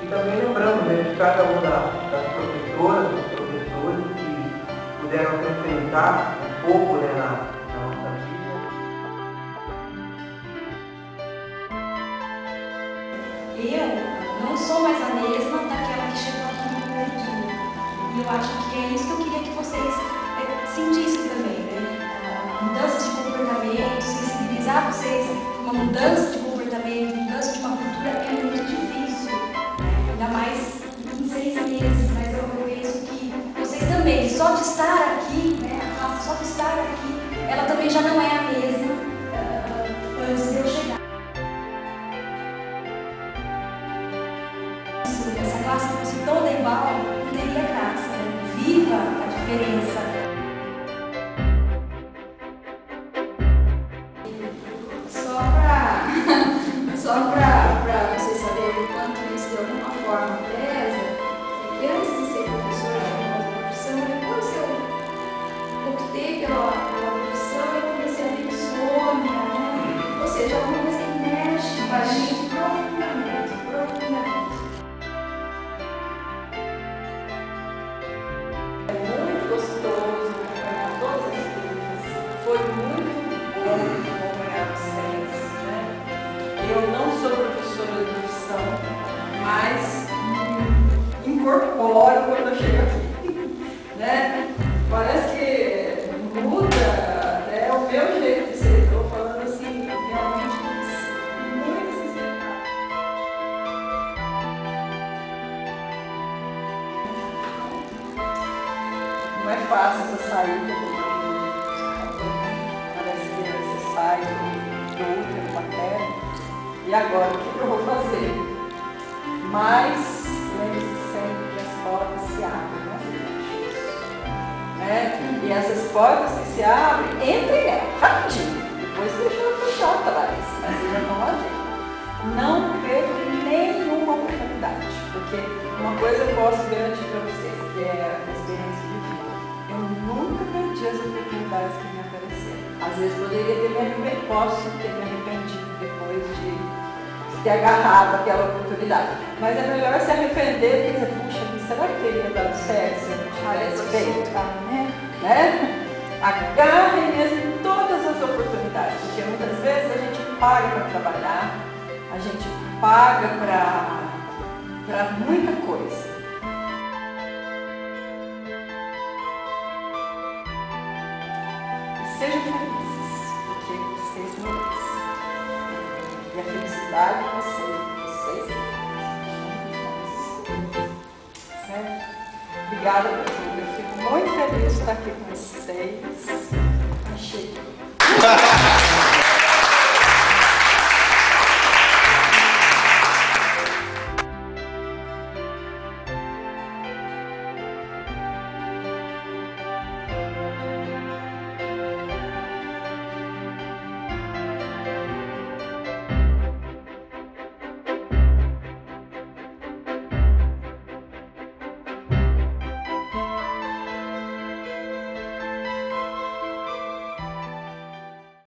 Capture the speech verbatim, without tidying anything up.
E também lembrando, né, de cada uma das, das professoras, dos professores que puderam acrescentar um pouco, né, na, na nossa vida. Eu não sou mais a mesma daquela que chegou aqui no primeiro dia. E eu acho que é isso que eu queria que vocês é, sentissem também, né? A mudança de comportamento, sensibilizar vocês, uma mudança de comportamento, mudança de uma cultura é muito difícil, né? Ainda mais em seis meses, mas eu penso que vocês também, só de estar aqui, né? A raça só de estar aqui, ela também já não é a mesma uh, antes de eu chegar. Essa classe fosse toda igual, não teria graça, né? Viva a diferença. Só para só para vocês saberem o quanto isso de alguma forma pesa, é que antes de ser professora de uma profissão, depois que eu optei pela, pela profissão, eu comecei a ter insônia, né? Ou seja, alguma coisa que mexe com a gente profundamente, profundamente. É muito gostoso acompanhar todas as coisas. Foi muito bom acompanhar vocês, né? Eu não sou professora de profissão, mas hum, incorporo quando eu chego aqui, né? Parece que muda até o meu jeito de ser. Estou falando assim, realmente muito sinceramente. Não é fácil essa saída do parece que você sai do útero materno. E agora, o que eu vou fazer? Mas, lembre-se sempre que as portas se abrem, né? E essas portas que se abrem, entrem nela, rapidinho. Depois deixa ela fechar atrás, mas já não adianta. Não perca nenhuma oportunidade, porque uma coisa eu posso garantir para vocês, que é a experiência de vida. Eu nunca perdi as oportunidades que me apareceram. Às vezes poderia ter me arrependido, posso ter me arrependido depois de ter agarrado aquela oportunidade. Mas é melhor se arrepender do que dizer, puxa, será que teria dado certo se eu não tivesse feito? Né? né? Agarrem mesmo todas as oportunidades, porque muitas vezes a gente paga para trabalhar, a gente paga para muita coisa. E sejam felizes, porque vocês merecem. E a felicidade de vocês, vocês certo? Obrigada por tudo. Eu fico muito feliz de estar aqui com vocês. Achei.